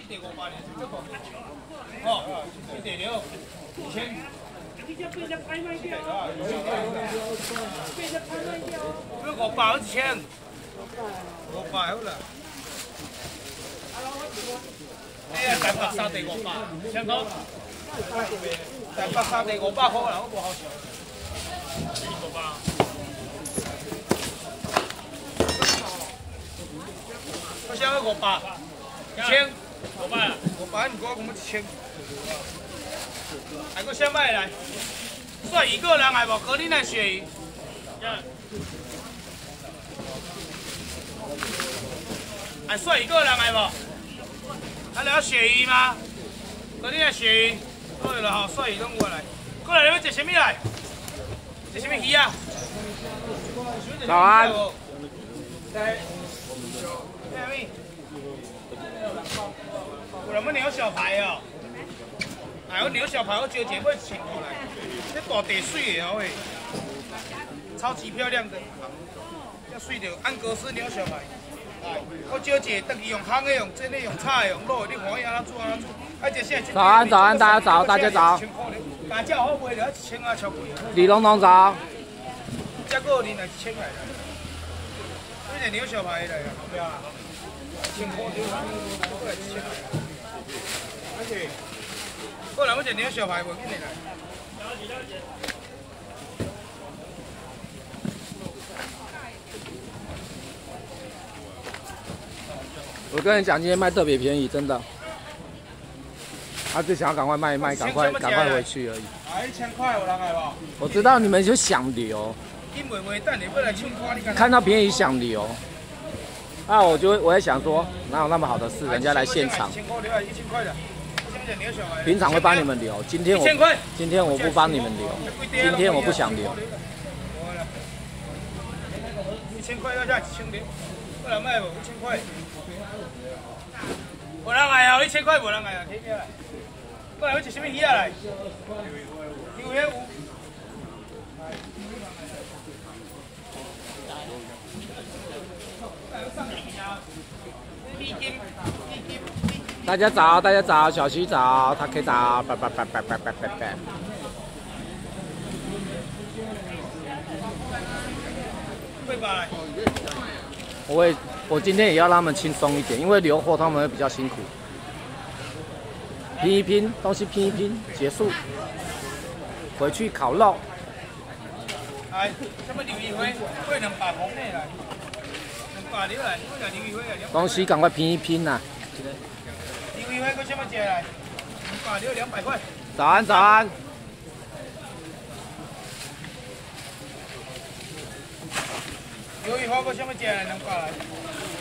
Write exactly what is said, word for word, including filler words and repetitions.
第五百年，这个哦，一第六，一千。你这八十拍卖掉，八十拍卖掉。这五百一千，五百好啦。哎呀，台北三地五百，香港。台北三地五百块啦，我无好笑。五百。 我想要五百，一千，五百，五百唔过，我们一千。还个什么来？算一个人来无？哥，你来鳕鱼。还算一个人来无？还聊鳕鱼吗？哥，你来鳕鱼。对了哈，算鱼拢过来。过来，你要食什么来？食什么鱼啊？ 早安。 有人要鸟小排哦，还有鸟小排，我纠结会请过来，这大地水的哦喂，超级漂亮的，要水的安格斯鸟小排，哎，我纠结等于用烘的、用蒸的、用炒的、用卤的，你看伊安怎煮安怎煮，而且现在早安早安，大家早，大家早。 大家好卖了一千啊，超贵。 李龙龙早。 这个你来一千来的，这是鸟小排来的，好不要啊？ 千块就过来一千来，而且过来我这鸟小排无紧的来。 我跟你讲，今天卖特别便宜，真的。他只想要赶快卖一卖，赶快赶快回去而已。 啊，一千块有人来无？ 我知道你们就想留， 因为为等你要来唱歌，你看。 看到便宜想留。 那我就我在想说，哪有那么好的事？人家来现场，平常会帮你们留，今天我今天我不帮你们留，今天我不想留。 一千块要下一千零，过来卖无？一千块，无人来啊！一千块无人来啊！听咩来？过来要食什么鱼啊来？有鱼有。 大家早，大家早，小徐早，他可以早，拜拜拜拜拜拜拜拜。我也，我今天也要让他们轻松一点，因为留货他们会比较辛苦。拼一拼，东西拼一拼，结束，回去烤肉。 哎，什么鱿鱼灰？会两百红的来，两百了来，我讲鱿鱼灰啊。 东西赶快拼一拼呐！ 鱿鱼花个什么价来？两百六两百块。 早安早安。 鱿鱼花个什么价来？两百来。